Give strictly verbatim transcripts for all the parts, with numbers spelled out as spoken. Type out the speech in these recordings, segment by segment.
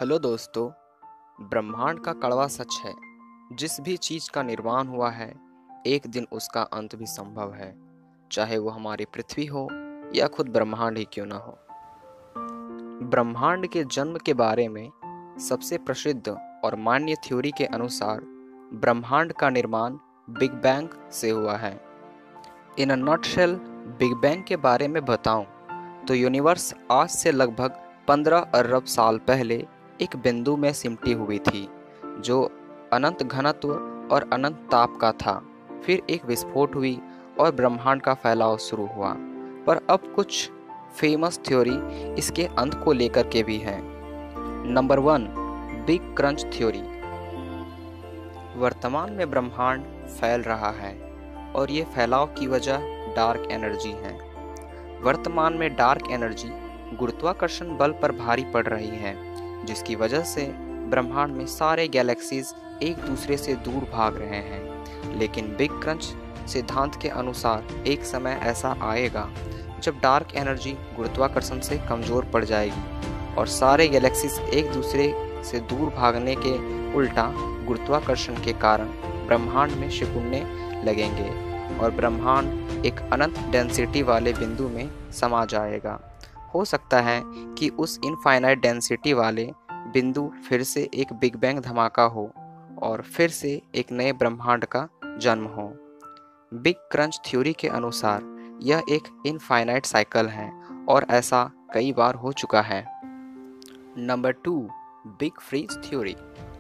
Hello दोस्तों। ब्रह्मांड का कड़वा सच है, जिस भी चीज का निर्माण हुआ है एक दिन उसका अंत भी संभव है, चाहे वो हमारी पृथ्वी हो या खुद ब्रह्मांड ही क्यों ना हो। ब्रह्मांड के जन्म के बारे में सबसे प्रसिद्ध और मान्य थ्योरी के अनुसार ब्रह्मांड का निर्माण बिग बैंग से हुआ है। In a nutshell big bang के बारे में बताऊं तो यूनिवर्स आज से लगभग पंद्रह अरब साल पहले एक बिंदु में सिमटी हुई थी, जो अनंत घनत्व और अनंत ताप का था। फिर एक विस्फोट हुई और ब्रह्मांड का फैलाव शुरू हुआ। पर अब कुछ फेमस थ्योरी इसके अंत को लेकर के भी हैं। Number one, big crunch theory. वर्तमान में ब्रह्मांड फैल रहा है और ये फैलाव की वजह डार्क एनर्जी है। वर्तमान में डार्क एनर्जी गुरुत्वाकर्षण बल पर भारी पड़ रही है, जिसकी वजह से ब्रह्मांड में सारे गैलेक्सीज एक दूसरे से दूर भाग रहे हैं। लेकिन बिग क्रंच सिद्धांत के अनुसार एक समय ऐसा आएगा जब डार्क एनर्जी गुरुत्वाकर्षण से कमज़ोर पड़ जाएगी और सारे गैलेक्सीज एक दूसरे से दूर भागने के उल्टा गुरुत्वाकर्षण के कारण ब्रह्मांड में सिकुड़ने लगेंगे और ब्रह्मांड एक अनंत डेंसिटी वाले बिंदु में समा जाएगा। हो सकता है कि उस इनफाइनाइट डेंसिटी वाले बिंदु फिर से एक बिग बैंग धमाका हो और फिर से एक नए ब्रह्मांड का जन्म हो। बिग क्रंच थ्योरी के अनुसार यह एक इनफाइनाइट साइकिल है और ऐसा कई बार हो चुका है। Number two, big freeze theory.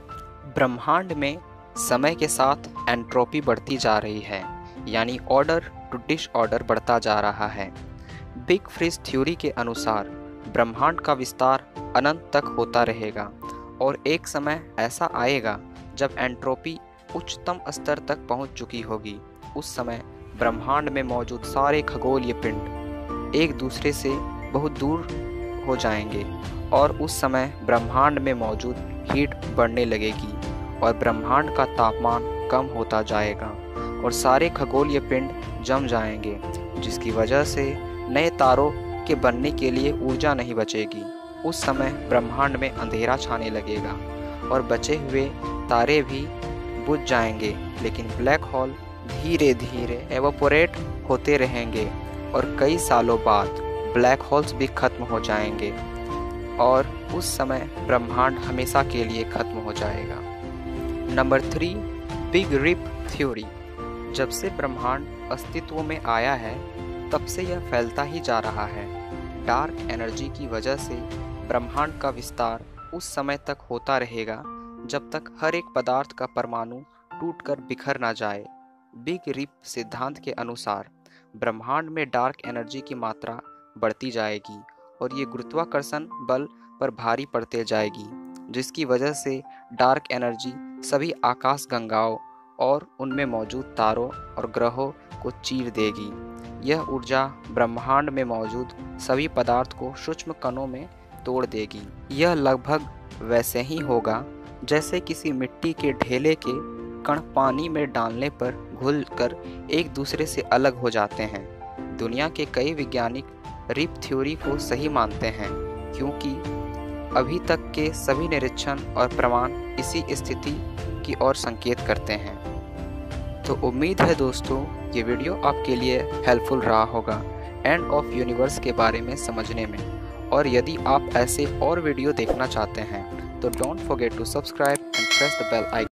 ब्रह्मांड में समय के साथ एंट्रोपी बढ़ती जा रही है, यानी ऑर्डर टू डिसऑर्डर बढ़ता जा रहा है। बिग फ्रीज थ्योरी के अनुसार ब्रह्मांड का विस्तार अनंत तक होता रहेगा और एक समय ऐसा आएगा जब एंट्रोपी उच्चतम स्तर तक पहुंच चुकी होगी। उस समय ब्रह्मांड में मौजूद सारे खगोलीय पिंड एक दूसरे से बहुत दूर हो जाएंगे और उस समय ब्रह्मांड में मौजूद हीट बढ़ने लगेगी और ब्रह्मांड का तापमान कम होता जाएगा और सारे खगोलीय पिंड जम जाएंगे, जिसकी वजह से नए तारों के बनने के लिए ऊर्जा नहीं बचेगी। उस समय ब्रह्मांड में अंधेरा छाने लगेगा और बचे हुए तारे भी बुझ जाएंगे, लेकिन ब्लैक होल धीरे धीरे एवोपोरेट होते रहेंगे और कई सालों बाद ब्लैक होल्स भी खत्म हो जाएंगे और उस समय ब्रह्मांड हमेशा के लिए खत्म हो जाएगा। Number three, big rip theory. जब से ब्रह्मांड अस्तित्व में आया है तब से यह फैलता ही जा रहा है। डार्क एनर्जी की वजह से ब्रह्मांड का विस्तार उस समय तक होता रहेगा जब तक हर एक पदार्थ का परमाणु टूटकर बिखर ना जाए। बिग रिप सिद्धांत के अनुसार ब्रह्मांड में डार्क एनर्जी की मात्रा बढ़ती जाएगी और ये गुरुत्वाकर्षण बल पर भारी पड़ते जाएगी, जिसकी वजह से डार्क एनर्जी सभी आकाश गंगाओं और उनमें मौजूद तारों और ग्रहों को चीर देगी। यह ऊर्जा ब्रह्मांड में मौजूद सभी पदार्थ को सूक्ष्म कणों में तोड़ देगी। यह लगभग वैसे ही होगा जैसे किसी मिट्टी के ढेले के कण पानी में डालने पर घुलकर एक दूसरे से अलग हो जाते हैं। दुनिया के कई वैज्ञानिक रिप थ्योरी को सही मानते हैं, क्योंकि अभी तक के सभी निरीक्षण और प्रमाण इसी स्थिति की ओर संकेत करते हैं। तो उम्मीद है दोस्तों ये वीडियो आपके लिए हेल्पफुल रहा होगा एंड ऑफ यूनिवर्स के बारे में समझने में। और यदि आप ऐसे और वीडियो देखना चाहते हैं तो don't forget to subscribe and press the bell icon.